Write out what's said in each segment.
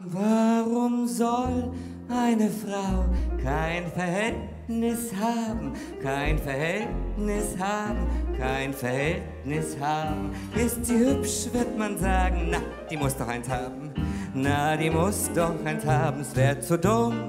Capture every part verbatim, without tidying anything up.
Warum soll eine Frau kein Verhältnis haben, kein Verhältnis haben, kein Verhältnis haben? Ist sie hübsch, wird man sagen, na, die muss doch eins haben. Na, die muss doch eins haben, es wär zu dumm.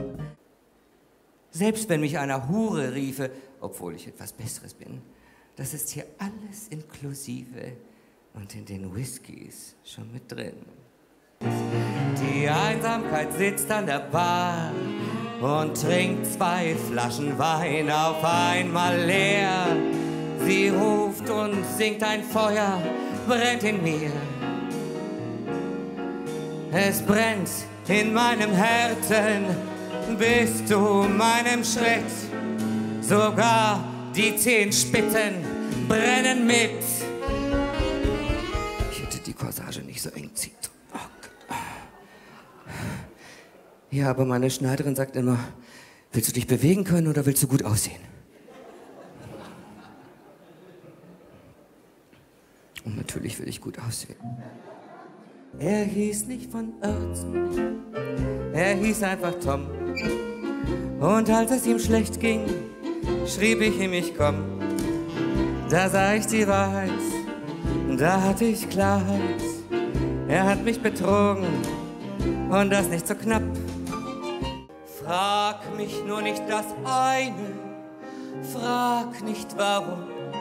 Selbst wenn mich einer Hure riefe, obwohl ich etwas Besseres bin, das ist hier alles inklusive und in den Whiskys schon mit drin. Die Einsamkeit sitzt an der Bar und trinkt zwei Flaschen Wein auf einmal leer. Sie ruft und singt, ein Feuer brennt in mir. Es brennt in meinem Herzen bis zu meinem Schritt. Sogar die Zehenspitzen brennen mit. Ich hätte die Corsage nicht so eng ziehen. Ja, aber meine Schneiderin sagt immer, willst du dich bewegen können oder willst du gut aussehen? Und natürlich will ich gut aussehen. Er hieß nicht von Oertzen, er hieß einfach Tom. Und als es ihm schlecht ging, schrieb ich ihm, ich komm. Da sah ich die Wahrheit, da hatte ich Klarheit. Er hat mich betrogen und das nicht so knapp. Frag mich nur nicht das eine, frag nicht warum.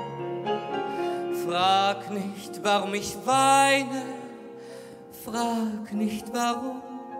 Frag nicht, warum ich weine, frag nicht warum.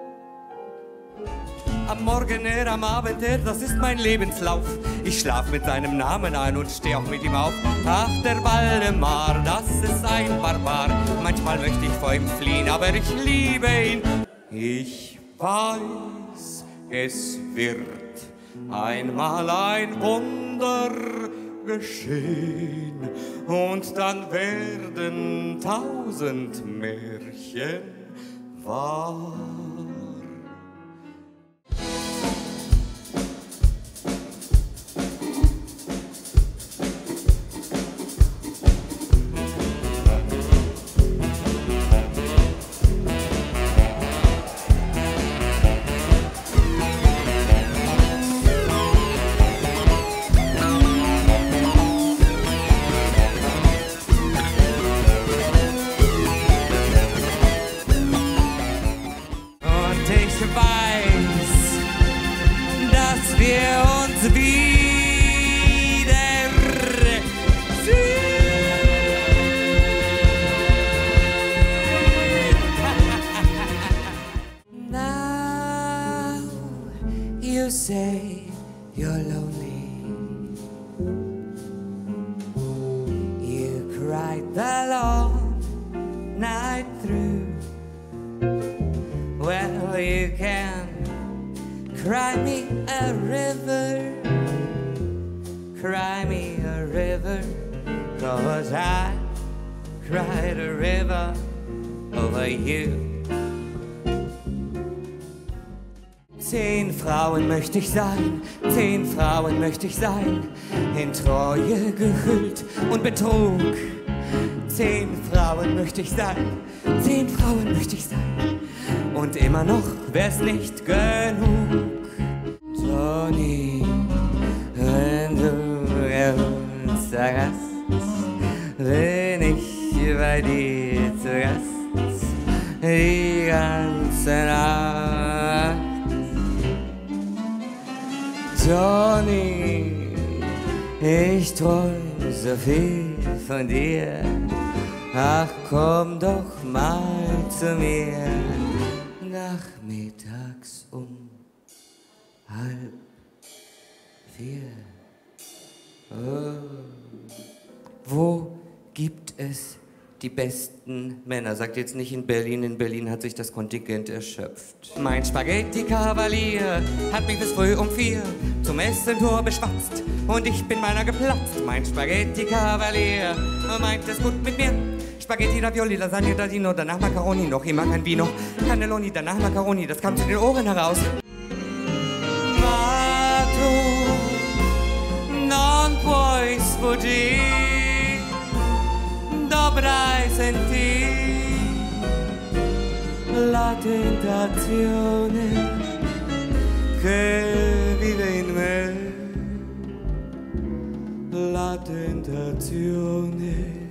Am Morgen er, am Abend er, das ist mein Lebenslauf. Ich schlaf mit seinem Namen ein und steh auch mit ihm auf. Ach, der Waldemar, das ist ein Barbar. Manchmal möchte ich vor ihm fliehen, aber ich liebe ihn. Ich weiß, es wird einmal ein Wunder geschehen und dann werden tausend Märchen wahr. You say you're lonely. You cried the long night through. Well, you can cry me a river, cry me a river, 'cause I cried a river over you. Zehn Frauen möchte ich sein, zehn Frauen möchte ich sein, in Treue gehüllt und Betrug. Zehn Frauen möchte ich sein, zehn Frauen möchte ich sein, und immer noch wär's nicht genug. Toni, wenn du uns sagst, bin ich bei dir zu Gast, die ganze Nacht. Johnny, ich träum so viel von dir. Ach, komm doch mal zu mir. Nachmittags um halb vier. Oh. Wo gibt es die besten Männer? Sagt jetzt nicht in Berlin. In Berlin hat sich das Kontingent erschöpft. Mein Spaghetti-Kavalier hat mich bis früh um vier zum Essentor beschwatzt und ich bin meiner geplatzt. Mein Spaghetti-Kavalier meint es gut mit mir. Spaghetti, Ravioli, Lasagne, Dadino, danach Macaroni, noch immer kein Vino. Cannelloni, danach Macaroni, das kam zu den Ohren heraus. Ma tu non puoi sfuggire. Dovrai sentir la tentazione che vive in me, la tentazione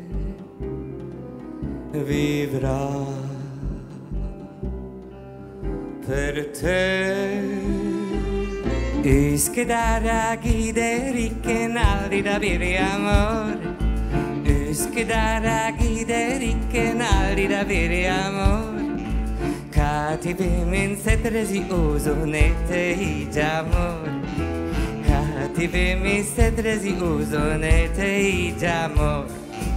vivrà per te. Üsküdar'a giderken aldida bir amor, Üsküdar'a giderken aldida bir amor, Katibimin setresi uzunete hiç amor, Katibimin setresi uzunete hiç amor.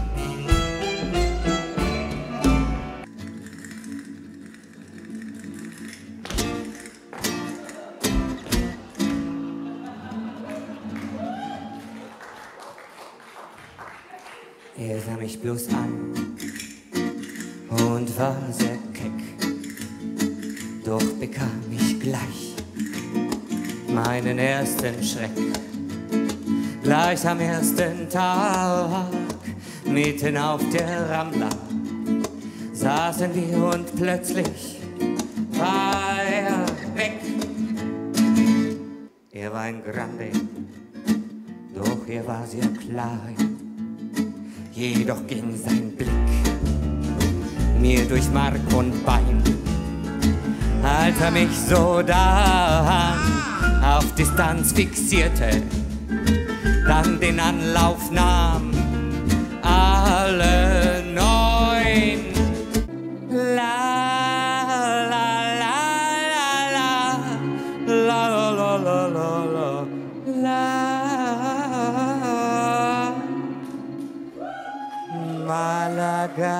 Er sah mich bloß an und war sehr keck, doch bekam ich gleich meinen ersten Schreck. Gleich am ersten Tag, mitten auf der Rambla, saßen wir und plötzlich war er weg. Er war ein Grande, doch er war sehr klein. Jedoch ging sein Blick mir durch Mark und Bein, als er mich so dann auf Distanz fixierte, dann den Anlauf nahm, alle neun. La la la la la la la la la la la. Malaga,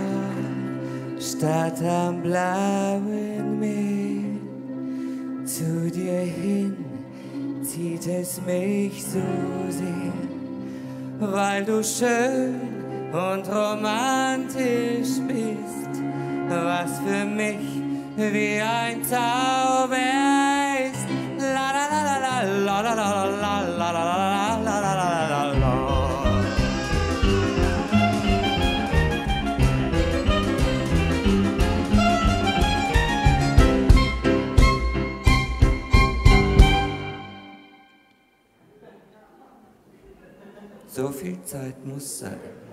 Stadt am blauen Meer, zu dir hin zieht es mich so sehr, weil du schön und romantisch bist, was für mich wie ein Zauber ist. La la la la la la la la la la la la la la. So viel Zeit muss sein.